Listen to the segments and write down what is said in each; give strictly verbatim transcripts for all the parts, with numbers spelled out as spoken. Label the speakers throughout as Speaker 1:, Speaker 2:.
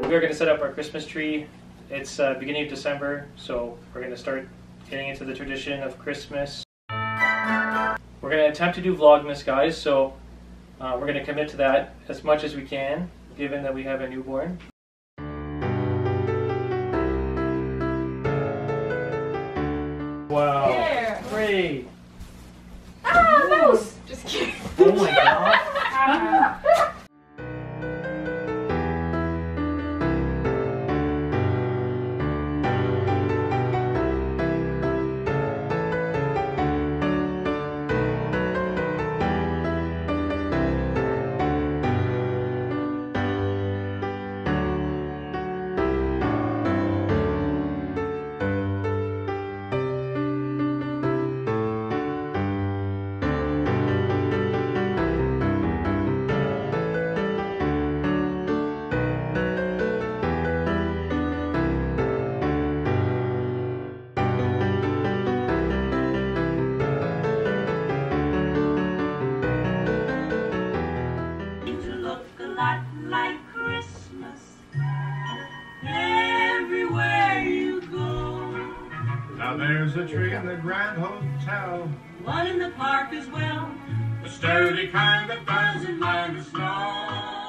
Speaker 1: we're going to set up our Christmas tree. It's uh, beginning of December, so we're going to start getting into the tradition of Christmas. We're going to attempt to do Vlogmas, guys, so uh, we're going to commit to that as much as we can, given that we have a newborn. Wow.
Speaker 2: Yeah.
Speaker 1: Great.
Speaker 2: Ah, mouse! Just kidding.
Speaker 1: Oh my god.
Speaker 3: Now there's a tree in the Grand Hotel,
Speaker 4: one in the park as well,
Speaker 3: a sturdy kind that doesn't mind the snow.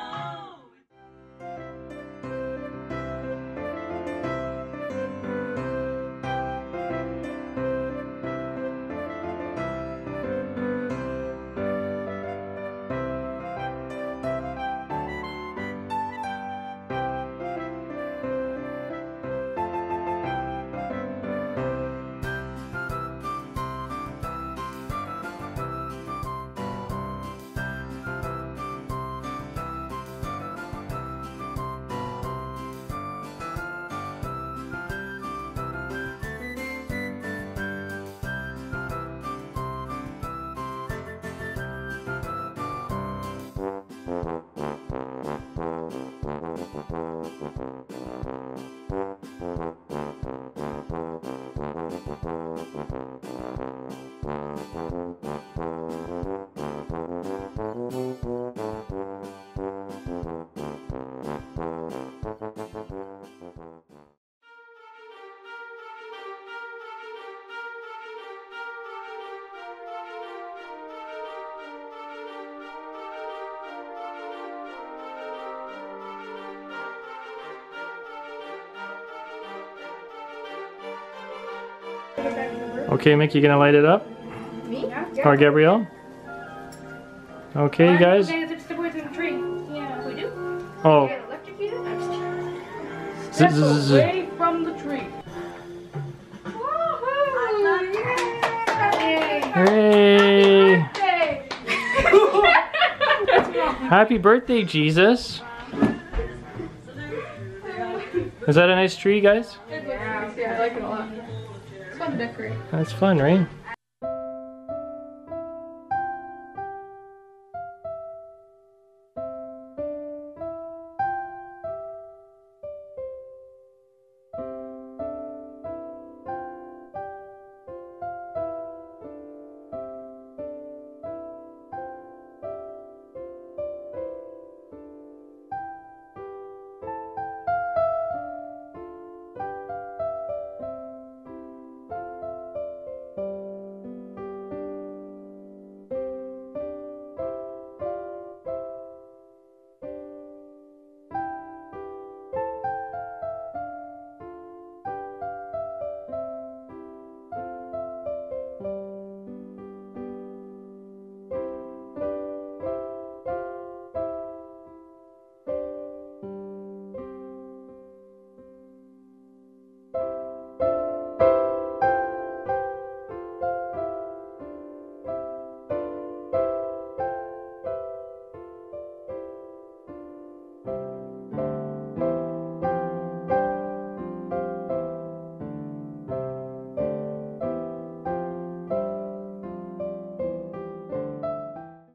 Speaker 1: Okay, Mick, you gonna light it up?
Speaker 2: Me?
Speaker 1: Or Gabrielle? Okay, guys.
Speaker 2: It's the boys in the tree. Yeah, we do.
Speaker 1: Oh.
Speaker 2: Get electrocuted? I'm just kidding.
Speaker 1: Step
Speaker 2: away from the tree. Woohoo!
Speaker 1: Hey!
Speaker 2: Birthday!
Speaker 1: Happy birthday, Jesus! Is that a nice tree, guys?
Speaker 2: Yeah, yeah, I like it a lot. It's fun to decorate.
Speaker 1: That's fun, right?